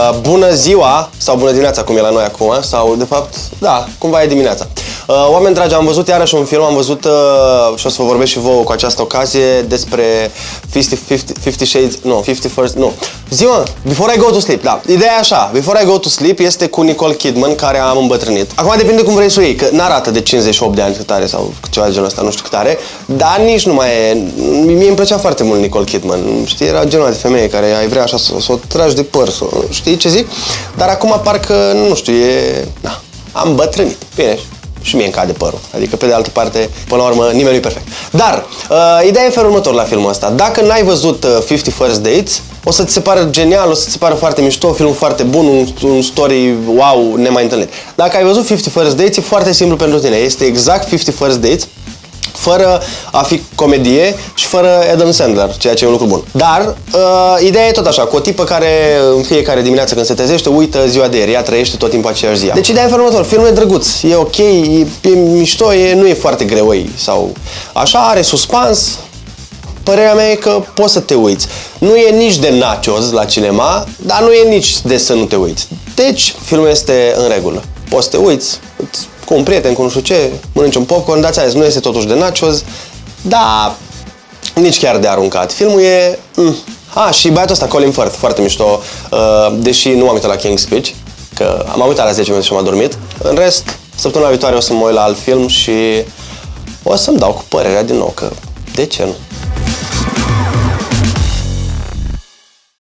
Bună ziua, sau bună dimineața, cum e la noi acum, sau de fapt, da, cumva e dimineața. Oameni dragi, am văzut iarăși un film, am văzut și o să vă vorbesc și vouă cu această ocazie despre 50 Shades, nu, 50 First, nu. Ziua, Before I Go to Sleep, da. Ideea e așa, Before I Go to Sleep este cu Nicole Kidman, care am îmbătrânit. Acum depinde cum vrei să o iei, că n-arată de 58 de ani cât are sau ceva de genul ăsta, nu știu cât are, dar nici nu mai e. Mie îmi plăcea foarte mult Nicole Kidman, știi, era genul de femeie care ai vrea așa să o tragi de păr, știi ce zic? Dar acum parcă, nu știu, na, am îmbătrânit, bine. Și mie îmi cade părul. Adică, pe de altă parte, până la urmă, nimeni nu e perfect. Dar, ideea e în felul următor la filmul ăsta. Dacă n-ai văzut 50 First Dates, o să ți se pară genial, o să ți se pară foarte mișto, un film foarte bun, un story wow, nemai întâlnit. Dacă ai văzut 50 First Dates, e foarte simplu pentru tine. Este exact 50 First Dates, fără a fi comedie și fără Adam Sandler, ceea ce e un lucru bun. Dar, ideea e tot așa, cu o tipă care în fiecare dimineață când se trezește, uită ziua de ieri, ea trăiește tot timpul aceeași zi. Deci ideea e în felul următor, filmul e drăguț, e ok, e mișto, nu e foarte greoi sau așa, are suspans. Părerea mea e că poți să te uiți. Nu e nici de nachos la cinema, dar nu e nici de să nu te uiți. Deci, filmul este în regulă. Poți să te uiți, cu un prieten, cu nu știu ce, mănânci un popcorn, dați azi, nu este totuși de nachos, dar nici chiar de aruncat. Filmul e... și băiatul ăsta, Colin Firth, foarte mișto, deși nu m-am uitat la King's Speech, că am uitat la 10 minute și m-am adormit. În rest, săptămâna viitoare o să mă uit la alt film și o să-mi dau cu părerea din nou, că de ce nu?